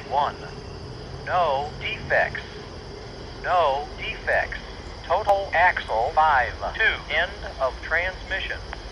1. No defects. No defects. Total axle 5. 2. End of transmission.